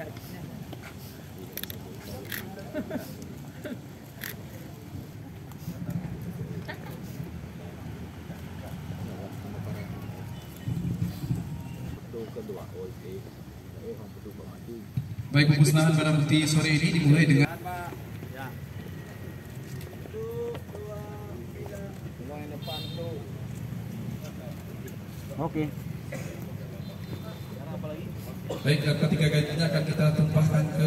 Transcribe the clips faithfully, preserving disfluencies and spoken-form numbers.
Baik, pemusnahan barang bukti sore ini dimulai dengan Oke. baik, ketiga gantinya akan kita tumpahkan ke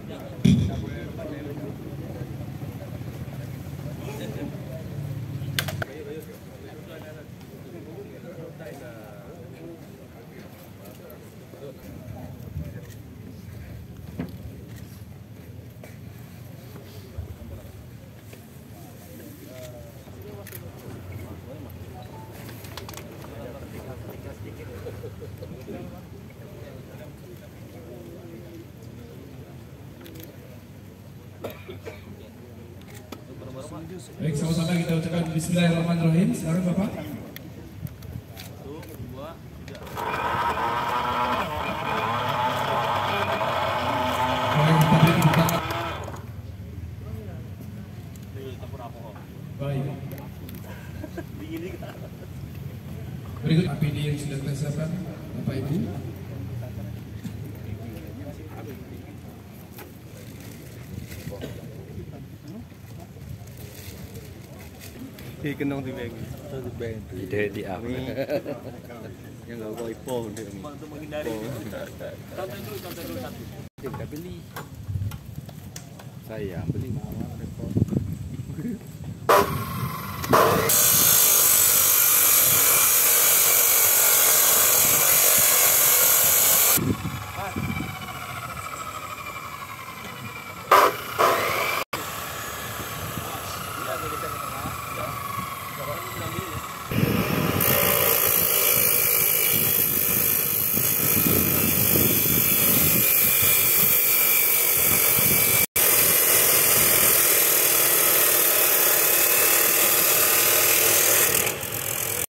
baik, sama-sama kita ucapkan bismillahirrahmanirrahim. Sekarang Bapak. Baik. Berikut A P D yang sudah kita siapkan, Bapak Ibu. Kenong di bag. Di bag. Ide di aku. Yang enggak kau ipo dia. Untuk menghindari. Santai dulu, santai dulu satu. Kita beli. Saya beli mawar repot.